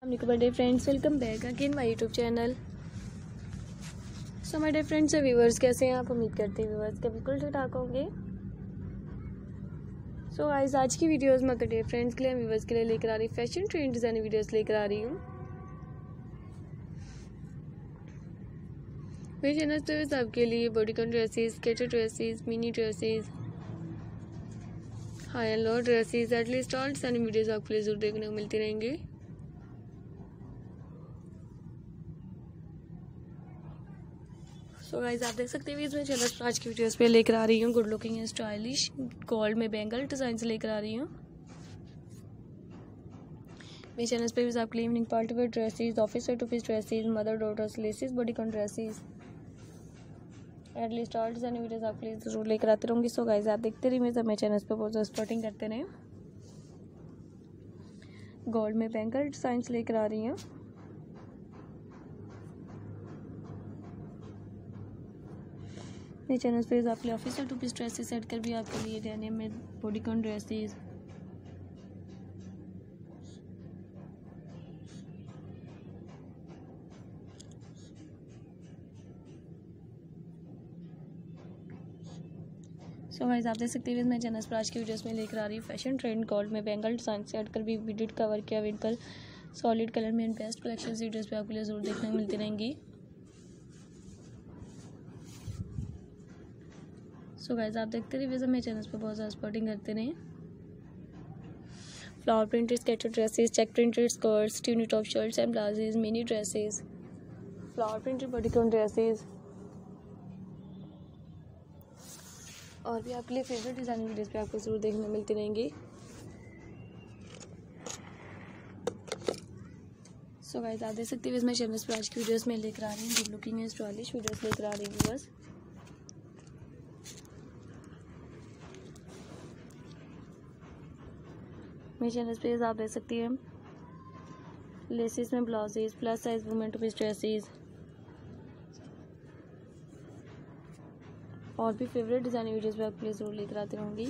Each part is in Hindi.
My dear friends, welcome back again my YouTube channel. So my dear friends और व्यूवर्स, कैसे हैं आप? उम्मीद करते हैं व्यूवर्स के बिल्कुल ठीक ठाक होंगे। सो गाइस, आज की वीडियोस में डियर फ्रेंड्स के लिए, व्यूवर्स के लिए लेकर आ रही फैशन ट्रेंड डिज़ाइन वीडियोस लेकर आ रही हूँ। मेरे चैनल पे आपके लिए bodycon dresses, skater dresses, mini dresses, high and low dresses, at least all design videos आपके लिए जरूर देखने को मिलती रहेंगी। सो गाइस, आप देख सकते हैं इसमें चैनल पर आज की वीडियोस पे लेकर आ रही हूँ good looking and stylish gold में बैंगल डिज़ाइन से लेकर आ रही हूँ। मेरे चैनल पे भी आपके लिए evening party wear dresses, office wear to office dresses, mother daughters laces, bodycon dresses, at least all design videos आपके लिए जरूर लेकर आती रहूँगी। सो गाइस, आप देखते रहिए मेरे चैनल पे, बहुत ज़्यादा सपोर्टिंग करते रहें। गोल्ड में बैंगल डिज़ाइन से लेकर आ रही हूँ। मेरे चैनल पे आपके लिए office two piece dresses set कर भी आपके लिए डेनिम में बॉडीकॉन ड्रेसेस, सो गाइस, आप देख सकते हैं मेरे चैनल पर आज की वीडियोस में लेकर आ रही हूँ फैशन ट्रेंड गोल्ड में बैंगल डिज़ाइन से हटकर भी वीडियो कवर किया विंकल सॉलिड कलर में बेस्ट कलेक्शन वीडियोस पे आपके लिए जरूर देखने को मिलती रहेंगी। सो गाइस, आप देखते रहिए मेरे चैनल पर, बहुत ज़्यादा सपोर्टिंग करते रहें। Flower printed skater dresses, check printed skirts, tunic top shirts and blouses, mini dresses, flower printed bodycon dresses और भी आपके लिए फेवरेट डिज़ाइन वीडियोस पे आपको जरूर देखने मिलती रहेंगी। सो गाइस, आप देख सकते हैं मेरे चैनल पर आज की वीडियोस में लेकर आ रही हूँ good looking and stylish videos लेकर आ रही हूँ। बस मेरे चैनल पे आप देख सकती हैं लेसेस में blouses, plus size women two piece dresses और भी फेवरेट डिज़ाइन वीडियोस पे आपके लिए जरूर लेकर आती रहूँगी।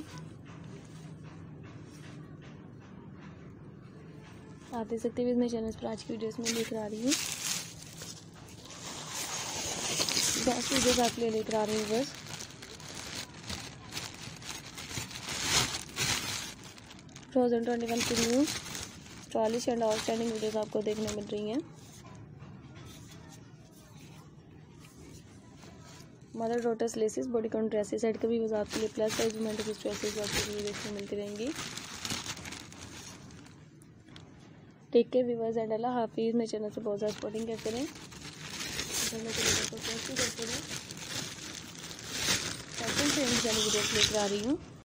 आप देख सकते हैं मेरे चैनल पर आज की वीडियोस में लेकर आ रही हूँ बेस्ट वीडियोस आपके लिए लेकर आ रही हूँ। बस 2021 की new stylish and outstanding videos आपको देखने मिल रही हैं। Mother daughters laces, bodycon dresses set के भी बस आपके लिए plus size women two piece dresses आपको लिए देखने मिलती रहेंगी। Take care viewers and Allah हाफिज़। मेरे चैनल से बहुत ज़्यादा सपोर्टिंग करते रहें, करते रहें। वीडियोस लेकर आ रही हूँ।